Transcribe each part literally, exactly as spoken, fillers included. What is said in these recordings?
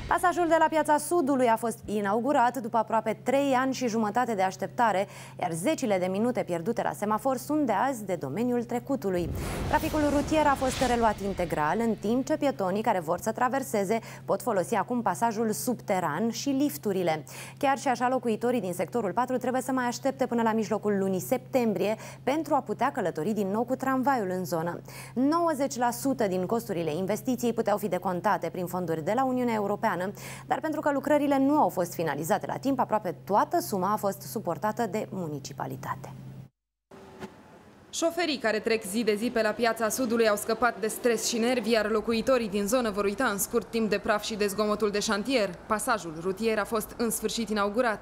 Pasajul de la Piața Sudului a fost inaugurat după aproape trei ani și jumătate de așteptare, iar zecile de minute pierdute la semafor sunt de azi de domeniul trecutului. Traficul rutier a fost reluat integral, în timp ce pietonii care vor să traverseze pot folosi acum pasajul subteran și lifturile. Chiar și așa, locuitorii din sectorul patru trebuie să mai aștepte până la mijlocul lunii septembrie pentru a putea călători din nou cu tramvaiul în zonă. nouăzeci la sută din costurile investiției puteau fi decontate prin fonduri de la Uniunea Europeană, dar pentru că lucrările nu au fost finalizate la timp, aproape toată suma a fost suportată de municipalitate. Șoferii care trec zi de zi pe la Piața Sudului au scăpat de stres și nervi, iar locuitorii din zonă vor uita în scurt timp de praf și de zgomotul de șantier. Pasajul rutier a fost în sfârșit inaugurat.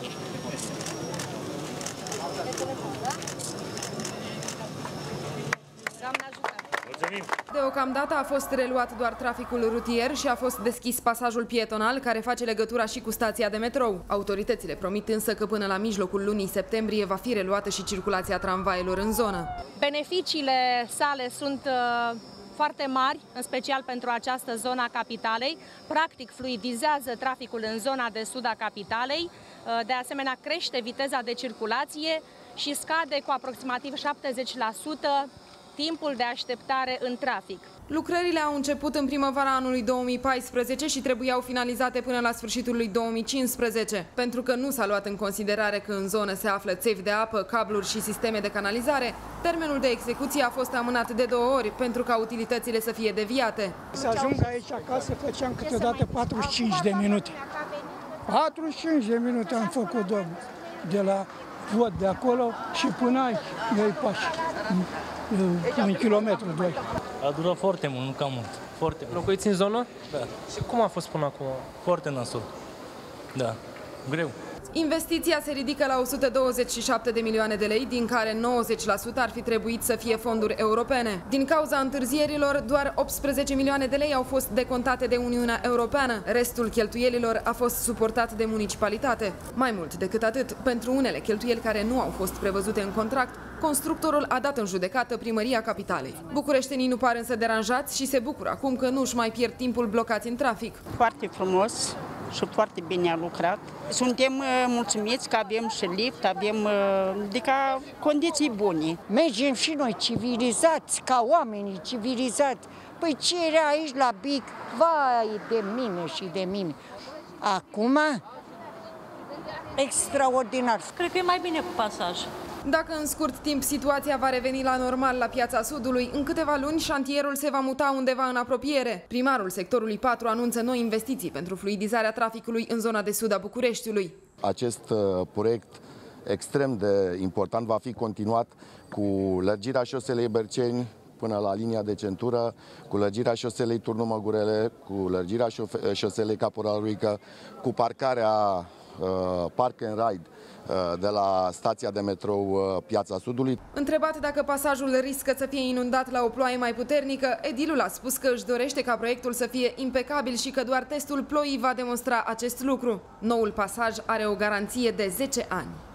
Deocamdată a fost reluat doar traficul rutier și a fost deschis pasajul pietonal care face legătura și cu stația de metrou. Autoritățile promit însă că până la mijlocul lunii septembrie va fi reluată și circulația tramvaielor în zonă. Beneficiile sale sunt uh, foarte mari, în special pentru această zonă a capitalei. Practic fluidizează traficul în zona de sud a capitalei, uh, de asemenea crește viteza de circulație și scade cu aproximativ șaptezeci la sută timpul de așteptare în trafic. Lucrările au început în primăvara anului două mii paisprezece și trebuiau finalizate până la sfârșitul lui două mii cincisprezece. Pentru că nu s-a luat în considerare că în zonă se află țevi de apă, cabluri și sisteme de canalizare, termenul de execuție a fost amânat de două ori pentru ca utilitățile să fie deviate. Să ajung aici acasă făceam câteodată patruzeci și cinci de minute. patruzeci și cinci de minute am făcut, domnule, de la vot de acolo și până aici, doi pași. Un kilometru, doi. A durat foarte mult, nu cam mult. Foarte mult. Locuiți în zonă? Da. Și cum a fost până acum? Foarte nasol. Da. Greu. Investiția se ridică la o sută douăzeci și șapte de milioane de lei, din care nouăzeci la sută ar fi trebuit să fie fonduri europene. Din cauza întârzierilor, doar optsprezece milioane de lei au fost decontate de Uniunea Europeană. Restul cheltuielilor a fost suportat de municipalitate. Mai mult decât atât, pentru unele cheltuieli care nu au fost prevăzute în contract, constructorul a dat în judecată Primăria Capitalei. Bucureștenii nu par însă deranjați și se bucură acum că nu își mai pierd timpul blocați în trafic. Foarte frumos și foarte bine a lucrat. Suntem uh, mulțumiți că avem și lift, avem uh, adică condiții bune. Mergem și noi civilizați, ca oamenii civilizați. Păi ce era aici la Bic? Vai de mine și de mine. Acum, extraordinar. Cred că e mai bine cu pasaj. Dacă în scurt timp situația va reveni la normal la Piața Sudului, în câteva luni șantierul se va muta undeva în apropiere. Primarul sectorului patru anunță noi investiții pentru fluidizarea traficului în zona de sud a Bucureștiului. Acest uh, proiect extrem de important va fi continuat cu lărgirea șoselei Berceni până la linia de centură, cu lărgirea șoselei Turnul Măgurele, cu lărgirea șoselei Caporal Ruică, cu parcarea uh, Park and Ride de la stația de metrou Piața Sudului. Întrebat dacă pasajul riscă să fie inundat la o ploaie mai puternică, edilul a spus că își dorește ca proiectul să fie impecabil și că doar testul ploii va demonstra acest lucru. Noul pasaj are o garanție de zece ani.